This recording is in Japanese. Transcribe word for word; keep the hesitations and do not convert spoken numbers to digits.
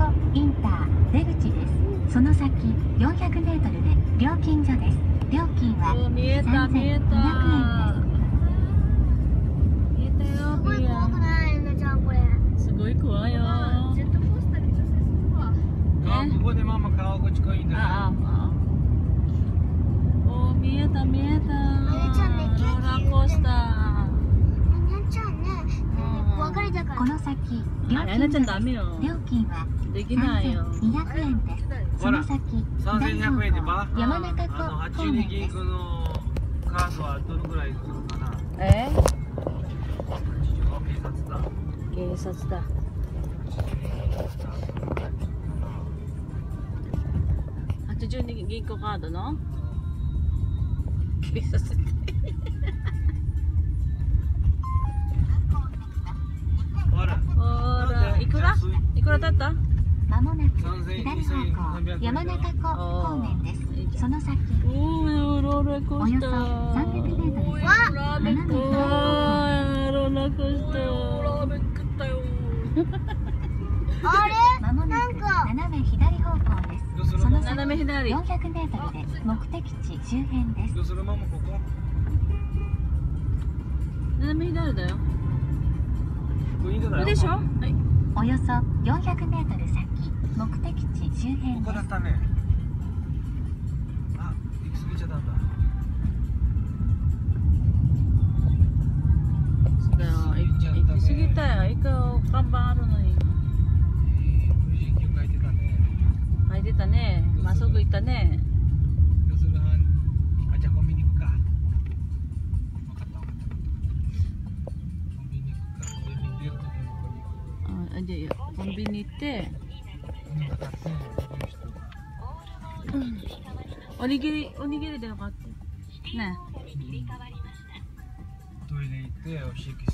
インター出口です。その先よんひゃくメートルで料金所です。料金はおー、見えた見えた見えたよ。 すごい怖くない？なちゃんこれ。 すごい怖いよ。 ジェットコースターに乗せそうわ。 あ、ここでママ川口湖インだよ。 ああ、おー、見えた見えた。 なちゃんね、キュローラーキューーコースター。 なちゃんね、怖がりだから。 この先料あやなちゃんダメよ。 料金はできないよ。 さんぜんにひゃくえんです。その先さんぜんにひゃくえんでば山中湖あの八方十二面です。 銀行のカードはどのぐらいするかな。 え？ あ、警察だ。 警察だ。八十二銀行カードの警察って。 ほら。 ほら、いくら？いくらだった？ まもなくさんぜん左方向山中湖方面です。その先おー、ローラーコースター。 およそさんびゃくメートルです。 わっ、ラーメン食った。ローラーコースター。ラーメン食ったよ。 あれ？ まもなく斜め左方向です。その先斜め左。 よんひゃくメートルで目的地周辺です。 どうするママここ？ 斜め左だよ。 これいいんじゃない？ これでしょ？はい。 およそよんひゃくメートル先目的地周辺ここです。 だったね。あ、行き過ぎちゃったんだ。 そうだよ。行き過ぎたよ。行く看板あるのに。 富士急書いてたね。 書いてたね。まっすぐ行ったね。 どうする？あ、じゃあコンビニ行くか。分かった分かった。コンビニ行くか。コンビニ出るときにここに行く。 あ、じゃあコンビニ行って、うん、おにぎりおにぎりでよかったね。 トイレ行っておしっこ